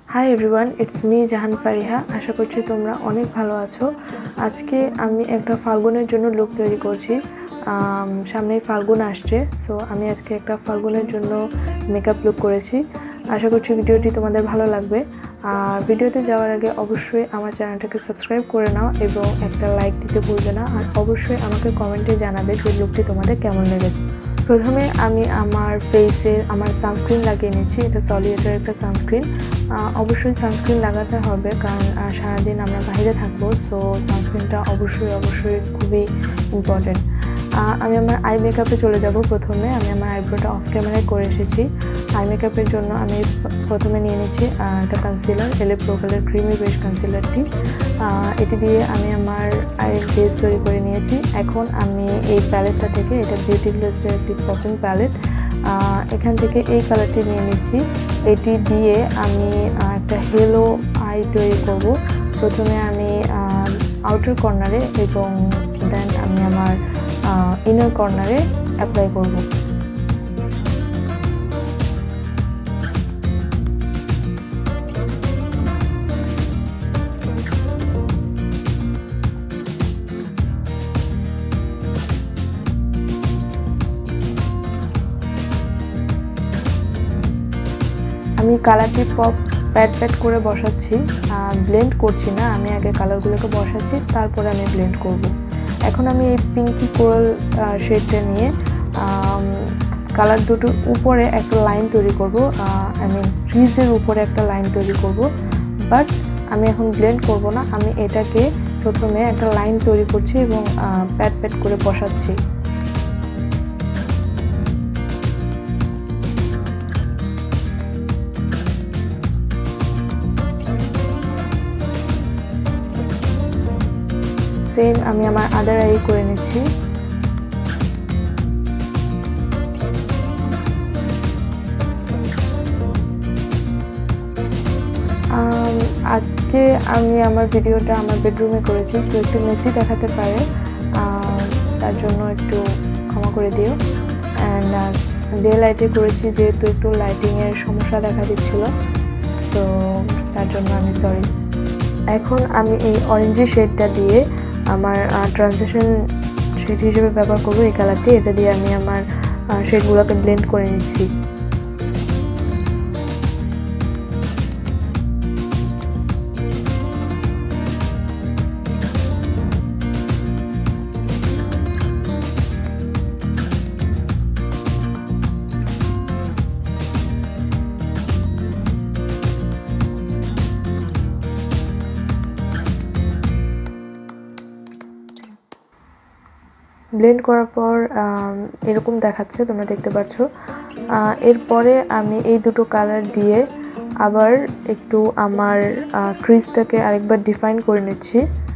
High everyone, it's me Jahan Fariha. আশা করছি তোমরা অনেক ভালো আছো। আজকে আমি একটা ফাল্গুনের জন্য লুক তৈরি করছি। সামনেই ফাল্গুন আসছে, সো আমি আজকে একটা ফাল্গুনের জন্য মেকআপ লুক করেছি। আশা করছি ভিডিওটি তোমাদের ভালো লাগবে। আর ভিডিওতে যাওয়ার আগে অবশ্যই আমার চ্যানেলটাকে সাবস্ক্রাইব করে নাও এবং একটা লাইক দিতে ভুলবে না। আর অবশ্যই আমাকে কমেন্টে জানাবে যে লুকটি তোমাদের কেমন লেগেছে। প্রথমে আমি আমার ফেসে আমার সানস্ক্রিন লাগিয়ে নিচ্ছি। এটা সলিউটের একটা সানস্ক্রিন। অবশ্যই সানস্ক্রিন লাগাতে হবে, কারণ সারাদিন আমরা বাইরে থাকবো, সো সানস্ক্রিনটা অবশ্যই খুবই ইম্পর্টেন্ট। আমি আমার আই মেকআপে চলে যাব। প্রথমে আমি আমার আইব্রোটা অফ ক্যামেরায় করে এসেছি। আই মেকআপের জন্য আমি প্রথমে নিয়ে নিচ্ছি একটা কনসিলার, এলে প্রোকালের ক্রিমি বেস কনসিলারটি। এটি দিয়ে আমি আমার আইয়ের বেস তৈরি করে নিয়েছি। এখন আমি এই প্যালেটটা থেকে, এটা বিউটি গ্লেসের একটি পপিং প্যালেট, এখান থেকে এই কালারটি নিয়ে নিচ্ছি। এটি দিয়ে আমি একটা হেলো আই তৈরি করব। প্রথমে আমি আউটার কর্নারে এবং দেন আমি আমার ইনার কর্নারে অ্যাপ্লাই করব। আমি কালারটি প্যাড করে বসাচ্ছি, ব্লেন্ড করছি না। আমি আগে কালারগুলোকে বসাচ্ছি, তারপরে আমি ব্লেন্ড করব। এখন আমি এই পিঙ্কি কোরাল শেডটা নিয়ে কালার দুটোর উপরে একটা লাইন তৈরি করব। ক্রিজের উপরে একটা লাইন তৈরি করব, বাট আমি এখন ব্লেন্ড করব না। আমি এটাকে প্রথমে একটা লাইন তৈরি করছি এবং প্যাড করে বসাচ্ছি। সেম আমি আমার আদার আই করে নিচ্ছি। আজকে আমি আমার ভিডিওটা আমার বেডরুমে করেছি, তো একটু মেসি দেখাতে পারে, তার জন্য একটু ক্ষমা করে দিও। অ্যান্ড ডে লাইটে করেছি, যেহেতু একটু লাইটিংয়ের সমস্যা দেখা দিচ্ছিল, তো তার জন্য আমি সরি। এখন আমি এই অরেঞ্জি শেডটা দিয়ে আমার ট্রানজিশন শেড হিসেবে ব্যবহার করবো এই কালারটি। এটা দিয়ে আমি আমার শেডগুলোকে ব্লেন্ড করে নিচ্ছি। ব্লেন্ড করার পর এরকম দেখাচ্ছে, তোমরা দেখতে পাচ্ছ। এরপরে আমি এই দুটো কালার দিয়ে আবার একটু আমার ক্রিজটাকে আরেকবার ডিফাইন করে নিচ্ছি।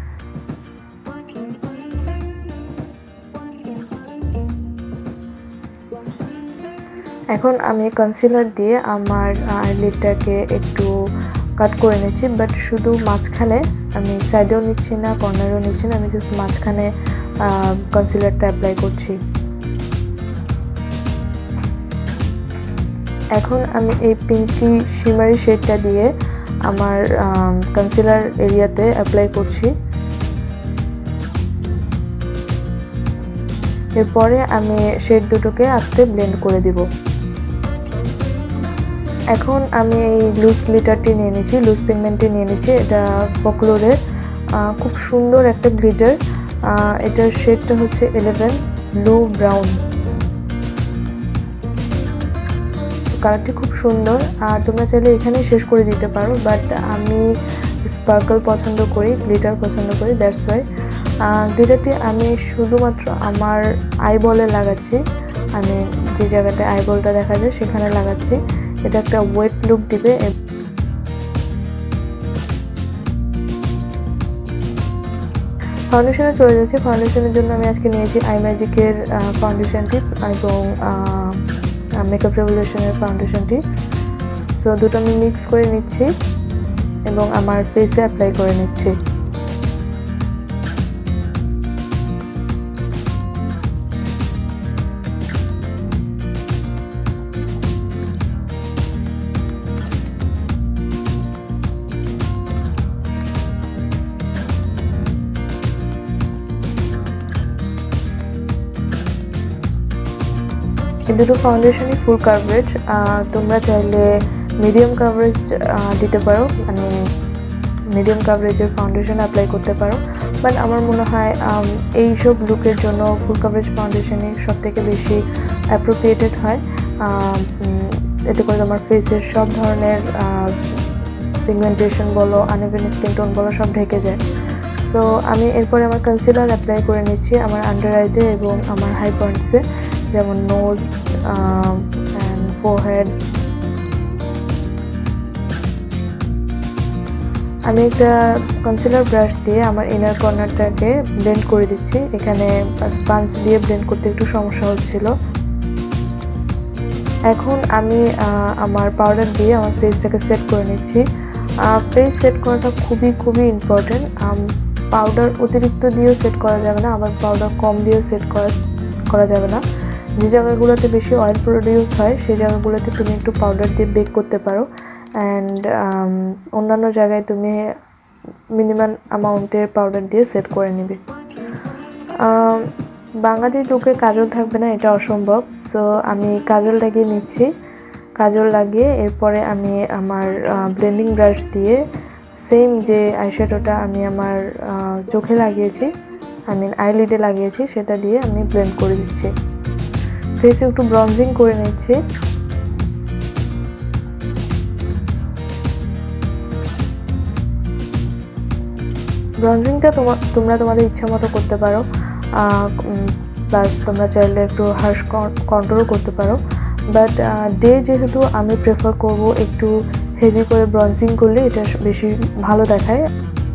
এখন আমি কনসিলার দিয়ে আমার আইলিডটাকে একটু কাট করে নিচ্ছি, বাট শুধু মাঝখানে, আমি সাইডেও নিচ্ছি না, কর্নারেও নিচ্ছি না, আমি জাস্ট মাঝখানে কনসিলারটা অ্যাপ্লাই করছি। এখন আমি এই পিঙ্কি শিমারি শেডটা দিয়ে আমার কনসিলার এরিয়াতে অ্যাপ্লাই করছি। এরপরে আমি শেড দুটোকে আস্তে ব্লেন্ড করে দিব। এখন আমি এই লুজ গ্লিটারটি নিয়ে নিচ্ছি, লুজ পিগমেন্টটি নিয়ে নিচ্ছি। এটা ফোকলোরের খুব সুন্দর একটা গ্লিটার। এটার শেডটা হচ্ছে 11 ব্লু ব্রাউন। কালারটি খুব সুন্দর, আর তোমরা চাইলে এখানে শেষ করে দিতে পারো, বাট আমি স্পার্কল পছন্দ করি, গ্লিটার পছন্দ করি, দ্যাটস ওয়াই গ্লিটারটি আমি শুধুমাত্র আমার আইবলে লাগাচ্ছি। আমি যে জায়গাতে আইবলটা দেখা যায় সেখানে লাগাচ্ছি। এটা একটা ওয়েট লুক দিবে। ফাউন্ডেশনে চলে যাচ্ছি। ফাউন্ডেশনের জন্য আমি আজকে নিয়েছি আই ম্যাজিকের ফাউন্ডেশন টিপ এবং মেকআপ রেভলিউশনের ফাউন্ডেশন টিপ। সো দুটো আমি মিক্স করে নিচ্ছি এবং আমার ফেসে অ্যাপ্লাই করে নিচ্ছি। এই দুটো ফাউন্ডেশনই ফুল কাভারেজ। তোমরা চাইলে মিডিয়াম কাভারেজ দিতে পারো, মানে মিডিয়াম কাভারেজের ফাউন্ডেশন অ্যাপ্লাই করতে পারো, বাট আমার মনে হয় এইসব লুকের জন্য ফুল কাভারেজ ফাউন্ডেশনই সবথেকে বেশি অ্যাপ্রোপ্রিয়েটেড হয়। এতে করে তোমার ফেসের সব ধরনের পিগমেন্টেশন বলো, আনইভেন স্কিন টোন বলো, সব ঢেকে যায়। তো আমি এরপরে আমার কনসিলার অ্যাপ্লাই করে নিচ্ছি আমার আন্ডার আইতে এবং আমার হাই পয়েন্টসে, যেমন নোজ অ্যান্ড ফোরহেড। আমি একটা কনসিলার ব্রাশ দিয়ে আমার ইনার কর্নারটাকে ব্লেন্ড করে দিচ্ছি। এখানে স্পঞ্জ দিয়ে ব্লেন্ড করতে একটু সমস্যা হচ্ছিল। এখন আমি আমার পাউডার দিয়ে আমার ফেসটাকে সেট করে নিচ্ছি। ফেস সেট করাটা খুবই ইম্পর্টেন্ট। পাউডার অতিরিক্ত দিয়েও সেট করা যাবে না, আবার পাউডার কম দিয়েও সেট করা যাবে না। যে জায়গাগুলোতে বেশি অয়েল প্রডিউস হয় সেই জায়গাগুলোতে তুমি একটু পাউডার দিয়ে বেক করতে পারো, অ্যান্ড অন্যান্য জায়গায় তুমি মিনিমাম অ্যামাউন্টের পাউডার দিয়ে সেট করে নিবে। বাঙালি লুকে কাজল থাকবে না, এটা অসম্ভব। সো আমি কাজল লাগিয়ে নিচ্ছি। কাজল লাগিয়ে এরপরে আমি আমার ব্লেন্ডিং ব্রাশ দিয়ে সেম যে আইশ্যাডোটা আমি আমার চোখে লাগিয়েছি, আইলিডে লাগিয়েছি, সেটা দিয়ে আমি ব্লেন্ড করে দিচ্ছি। ফেসে একটু ব্রঞ্জিং করে নিচ্ছি। ব্রঞ্জিংটা তোমরা তোমাদের ইচ্ছা মতো করতে পারো, প্লাস তোমরা চাইলে একটু হার্শ কন্ট্রোলও করতে পারো, বাট যেহেতু আমি প্রেফার করব একটু হেভি করে ব্রঞ্জিং করলে এটা বেশি ভালো দেখায়।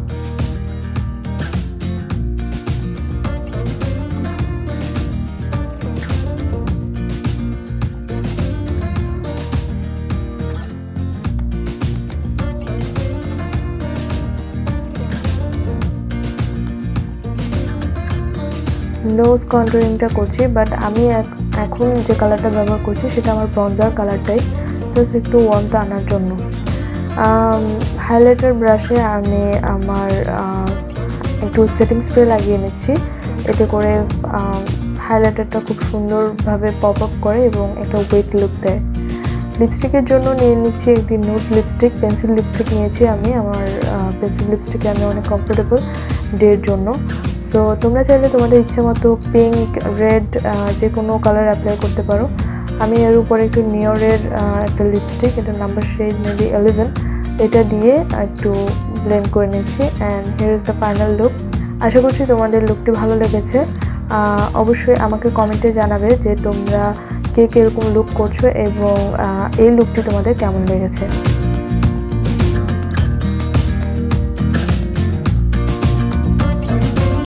নোজ কন্ট্রোলিংটা করছি, বাট আমি এখন যে কালারটা ব্যবহার করছি সেটা আমার ব্রঞ্জার কালারটাই, জাস্ট একটু ওয়ার্মটা আনার জন্য। হাইলাইটার ব্রাশে আমি আমার একটু সেটিং স্প্রে লাগিয়ে নিচ্ছি। এতে করে হাইলাইটারটা খুব সুন্দরভাবে পপ আপ করে এবং একটা ওয়েট লুক দেয়। লিপস্টিকের জন্য নিয়ে নিচ্ছি একটি নুড লিপস্টিক, পেন্সিল লিপস্টিক নিয়েছি আমি। আমার পেন্সিল লিপস্টিকে আমি অনেক কমফোর্টেবল ডের জন্য। সো তোমরা চাইলে তোমাদের ইচ্ছে মতো পিঙ্ক, রেড যে কোনো কালার অ্যাপ্লাই করতে পারো। আমি এর উপরে একটু নিওরের একটা লিপস্টিক, এটা নাম্বার শেড মেবি 11, এটা দিয়ে একটু ব্লেন্ড করে নিচ্ছি। And here is the final look. আশা করছি তোমাদের লুকটি ভালো লেগেছে। অবশ্যই আমাকে কমেন্টে জানাবে যে তোমরা কে কীরকম লুক করছো এবং এই লুকটি তোমাদের কেমন লেগেছে।